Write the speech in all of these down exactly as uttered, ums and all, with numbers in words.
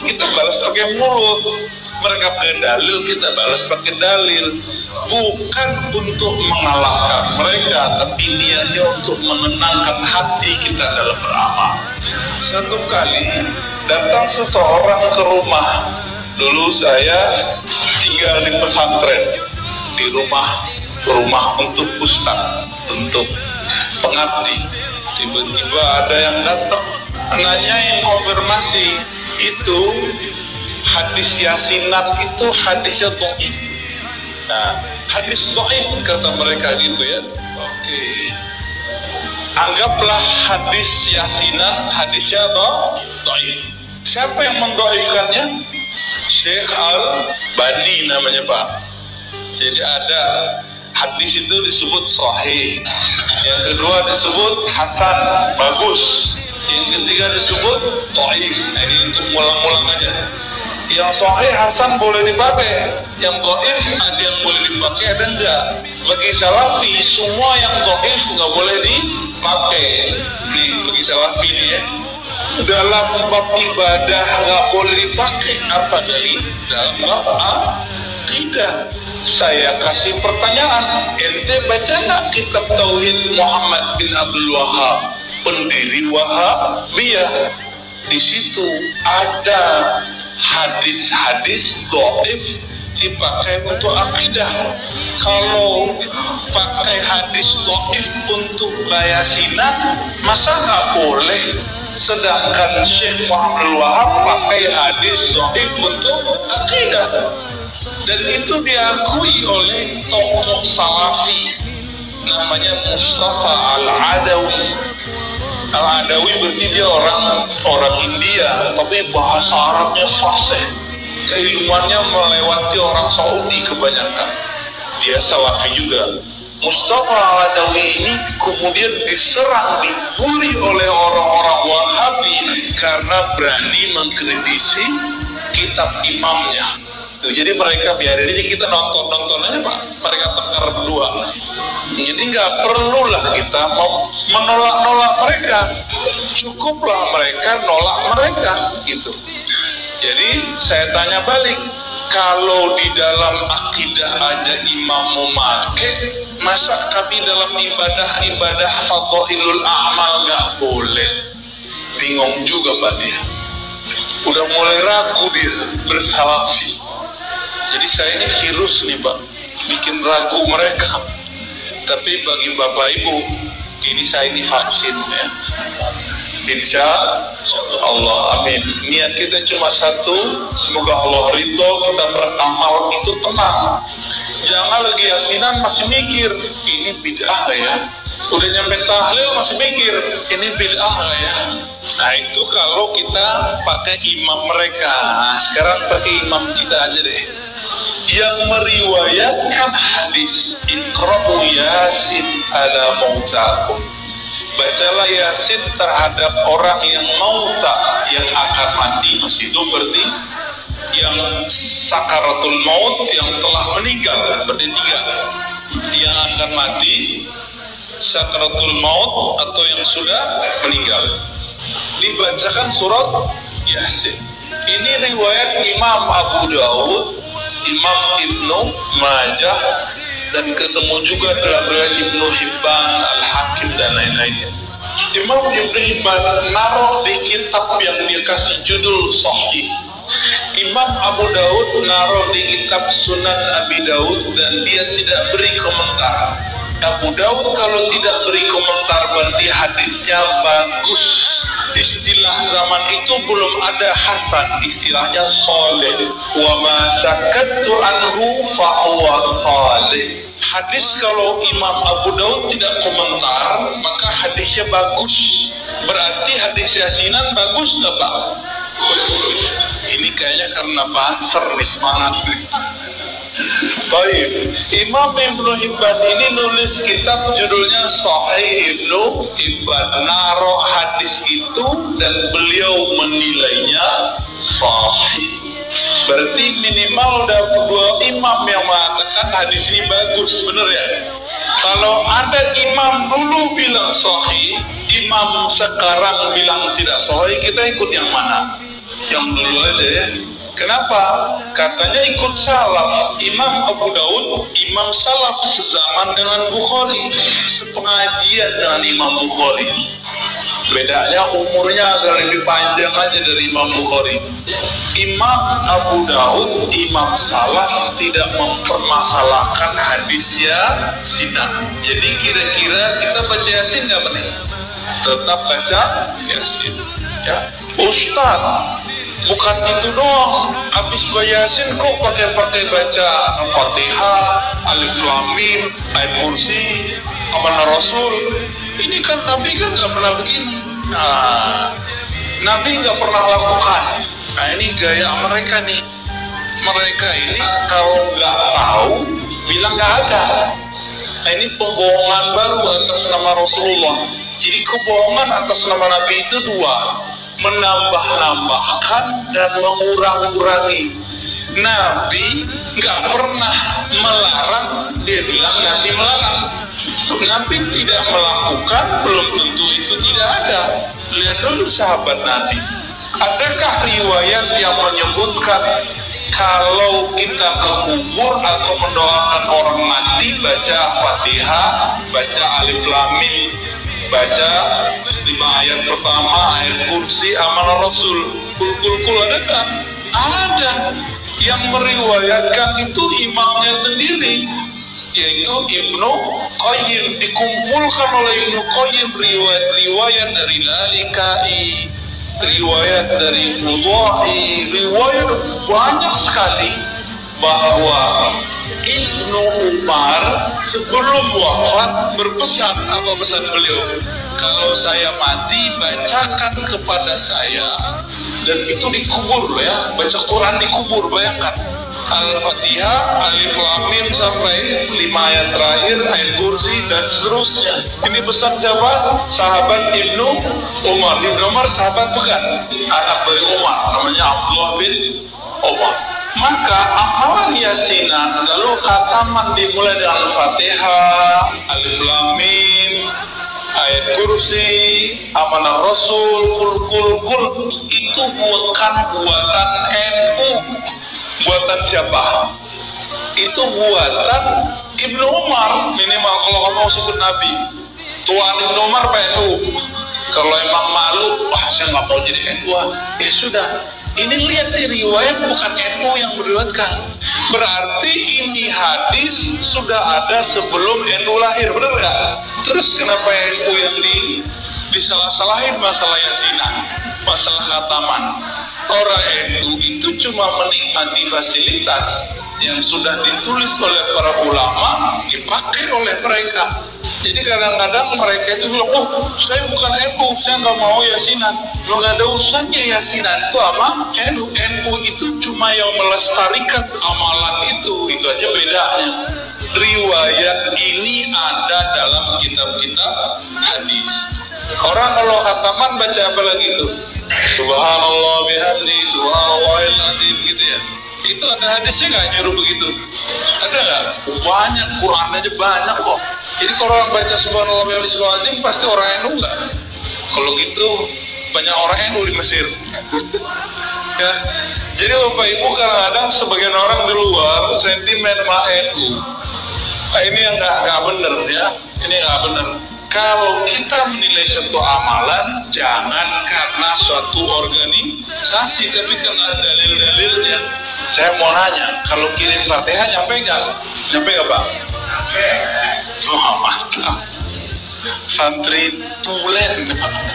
kita balas pakai mulut. Mereka pakai dalil, kita balas pakai dalil. Bukan untuk mengalahkan mereka, tapi niatnya untuk menenangkan hati kita dalam beramal. Satu kali datang seseorang ke rumah. Dulu saya tinggal di pesantren, di rumah rumah untuk ustaz, untuk pengabdi. Tiba-tiba ada yang datang, nanyain konfirmasi, itu hadis yasinan itu hadisnya dhaif. Nah, hadis dhaif kata mereka gitu ya. Oke. Anggaplah hadis yasinan hadisnya dhaif. Siapa yang mendhaifkannya? Syekh Al-Bani namanya Pak. Jadi ada hadis itu disebut sahih, yang kedua disebut hasan, bagus, yang ketiga disebut dhaif. Nah, ini untuk mulang-mulang aja. Yang sahih hasan boleh dipakai, yang dhaif ada yang boleh dipakai ada enggak. Bagi salafi semua yang dhaif nggak boleh dipakai. Nih bagi salafi nih ya, dalam bab ibadah nggak boleh dipakai apa dari dalam bab akidah. Saya kasih pertanyaan, ente baca nggak kitab Tauhid Muhammad bin Abdul Wahab, pendiri Wahabiyah? Di situ ada hadis-hadis dhaif dipakai untuk akidah. Kalau pakai hadis dhaif untuk bayasinan, masa nggak boleh? Sedangkan Syekh Muhammad Wahab pakai hadis dhaif untuk akidah. Dan itu diakui oleh tokoh salafi namanya Mustafa Al-Adawi. Al-Adawi berarti dia orang orang India, tapi bahasa Arabnya fasih. Keilmuannya melewati orang Saudi kebanyakan. Dia salafi juga. Mustafa Al-Adawi ini kemudian diserang, dibully oleh orang-orang Wahabi karena berani mengkritisi kitab imamnya. Tuh, jadi mereka biarin aja, kita nonton-nonton aja Pak, mereka tengkar berdua. Jadi nggak perlulah kita mau menolak-nolak mereka, cukuplah mereka nolak mereka gitu. Jadi saya tanya balik, kalau di dalam akidah aja imam memakai, masa kami dalam ibadah-ibadah fadhailul a'mal nggak boleh? Bingung juga Pak dia, udah mulai ragu dia bersalafi. Jadi saya ini virus nih Pak, bikin ragu mereka. Tapi bagi Bapak Ibu, ini saya ini vaksin ya. Insya Allah, amin. Niat kita cuma satu, semoga Allah ridho, kita beramal itu tenang. Jangan lagi yasinan masih mikir, ini bid'ah ya. Udah nyampe tahlil masih mikir, ini bid'ah ya. Nah itu kalau kita pakai imam mereka. Nah, sekarang pakai imam kita aja deh, yang meriwayatkan hadis Iqra'u Yasin ala mautakum, bacalah Yasin terhadap orang yang mauta, yang akan mati, masih hidup berarti yang sakaratul maut, yang telah meninggal, berarti tiga, yang akan mati, sakaratul maut, atau yang sudah meninggal. Dibacakan surat Yasin. Ini riwayat Imam Abu Dawud, Imam Ibnu Majah, dan ketemu juga dalam riwayat Ibnu Hibban, Al-Hakim, dan lain-lainnya. Imam Ibnu Hibban naruh di kitab yang dia kasih judul Sahih. Imam Abu Dawud naruh di kitab Sunan Abi Dawud, dan dia tidak beri komentar. Abu Dawud kalau tidak beri komentar berarti hadisnya bagus. Istilah zaman itu belum ada hasan, istilahnya soleh. Wa ma sakattu anhu fa huwa salih. Hadis kalau Imam Abu Dawud tidak komentar, maka hadisnya bagus. Berarti hadis yasinan bagus nggak Pak? Ini kayaknya karena banser nih, semangat nih. Baik, Imam Ibnu Hibban ini nulis kitab judulnya Sahih Ibnu Hibban, naruh hadis itu dan beliau menilainya sahih. Berarti minimal udah dua imam yang mengatakan hadis ini bagus, bener ya? Kalau ada imam dulu bilang sahih, imam sekarang bilang tidak sahih, kita ikut yang mana? yang dulu aja ya. Kenapa? Katanya ikut salaf. Imam Abu Daud, imam salaf sezaman dengan Bukhari, sepengajian dengan Imam Bukhari. Bedanya umurnya agak lebih panjang aja dari Imam Bukhari. Imam Abu Daud, imam salaf, tidak mempermasalahkan hadisnya zina. Jadi kira-kira kita baca Yasin nggak benar? Tetap baca Yasin. Ya, Ustaz, bukan itu doang. Habis baca Yasin kok pakai-pakai baca Al-Fatihah, Alif Lam Mim, Ayat Kursi, Amanah Rasul. Ini kan Nabi kan nggak pernah begini. Nah, Nabi nggak pernah lakukan. Nah, ini gaya mereka nih. Mereka ini kalau nggak tahu bilang nggak ada. Nah, ini pembohongan baru atas nama Rasulullah. Jadi kebohongan atas nama Nabi itu dua, menambah-nambahkan dan mengurang-urangi. Nabi nggak pernah melarang, dia bilang Nabi melarang. Nabi tidak melakukan, belum tentu itu tidak ada. Lihat dulu sahabat Nabi. Adakah riwayat yang menyebutkan kalau kita ke kubur atau mendoakan orang mati baca Fatihah, baca Alif Lam Mim, baca lima ayat pertama, ayat kursi, amanah Rasul, kul kul kul, ada kan? Ada. Yang meriwayatkan itu imamnya sendiri, yaitu Ibnu Qayyim. Dikumpulkan oleh Ibnu Qayyim riwayat-riwayat dari Lalikai, riwayat dari Mudha'i, riwayat banyak sekali bahwa Ibnu Umar sebelum wafat berpesan. Apa pesan beliau? Kalau saya mati, bacakan kepada saya. Dan itu dikubur ya, baca Quran dikubur, bayangkan. Al-Fatihah, Alif Lam Mim sampai lima ayat terakhir, ayat kursi dan seterusnya. Ini pesan siapa? Sahabat Ibnu Umar. Ibnu Umar sahabat bukan? Anak dari Umar, namanya Abdullah bin Umar. Maka amalan yasinan lalu khataman dimulai dengan Fatihah, Alif Lam Mim, ayat kursi, amanah Rasul, kul kul kul, itu bukan buatan N U. Buatan siapa? Itu buatan Ibnu Umar. Minimal kalau kamu sebut Nabi, Tuan Ibnu Umar P N U. Kalau emang malu, wah saya nggak mau jadi N U. Ya sudah. Ini lihat di riwayat bukan N U yang meriwayatkan. Berarti ini hadis sudah ada sebelum N U lahir, benar nggak? Terus kenapa N U yang di disalah-salahin masalah yasinan, masalah khataman? Orang N U itu cuma menikmati fasilitas yang sudah ditulis oleh para ulama, dipakai oleh mereka. Jadi kadang-kadang mereka itu bilang, oh saya bukan N U, saya nggak mau yasinan. Lo nggak ada urusannya yasinan itu apa? N U, N U itu cuma yang melestarikan amalan itu, itu aja bedanya. Riwayat ini ada dalam kitab-kitab hadis. Orang kalau khataman baca apa lagi itu? Subhanallah bihamdi, subhanallahil azim gitu ya. Itu ada hadisnya nggak nyuruh begitu? Ada nggak? Banyak, Quran aja banyak kok. Jadi kalau orang baca subhanallah bihamdi, subhanallahil azim pasti orang N U nggak? Kalau gitu banyak orang N U di Mesir. Ya. Jadi Bapak Ibu kadang-kadang sebagian orang di luar sentimen sama N U. Nah, ini yang nggak nggak bener ya. Ini nggak bener. Kalau kita menilai suatu amalan, jangan karena suatu organisasi, tapi karena dalil-dalilnya. Saya mau nanya, kalau kirim Fatihah nyampe nggak? Nyampe nggak Pak? Wah, mantap. Santri tulen.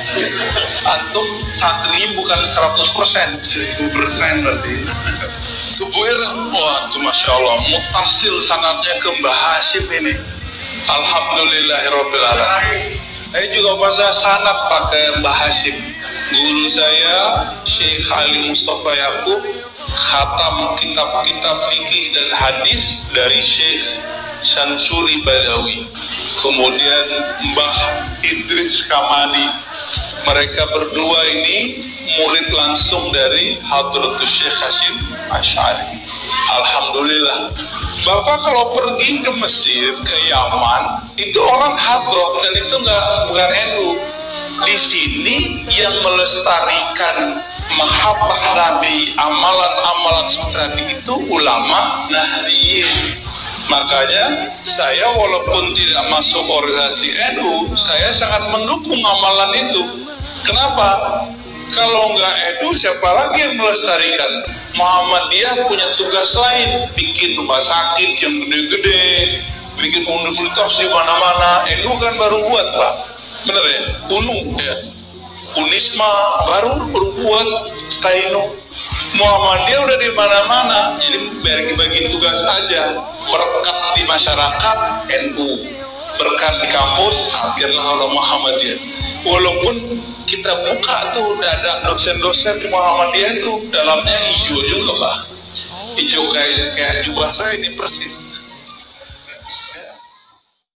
Antum santri bukan seratus persen, seribu persen berarti. Tubuhnya, wah, itu Masya Allah, mutasil sanadnya ke Mbah Hashim ini. Alhamdulillahirabbil alamin. Saya juga baca sanad pakai Mbah Hashim. Guru saya Syekh Ali Mustafa Yaqub khatam kitab-kitab fikih dan hadis dari Syekh Syamsuri Badawi. Kemudian Mbah Idris Kamani. Mereka berdua ini murid langsung dari Hadratus Syekh Hasyim Asy'ari. Alhamdulillah. Bapak kalau pergi ke Mesir, ke Yaman, itu orang hadroh dan itu nggak bukan N U. Di sini yang melestarikan mahabbah Nabi, amalan-amalan seperti itu ulama Nahdliyin. Makanya saya walaupun tidak masuk organisasi N U, saya sangat mendukung amalan itu. Kenapa? Kalau nggak N U, siapa lagi yang melestarikan? Muhammadiyah punya tugas lain, bikin rumah sakit yang gede-gede, bikin universitas di mana-mana. N U kan baru buat, Pak. Bener ya? Unu ya. Unisma baru berbuat Staino. Muhammadiyah udah di mana-mana, jadi bagi-bagi tugas aja. Berkat di masyarakat N U, berkat di kampus akhirnya orang Muhammadiyah. Walaupun kita buka tuh dada dosen-dosen di Muhammadiyah tuh dalamnya hijau juga, Pak. Hijau kayak kayak jubah saya ini persis.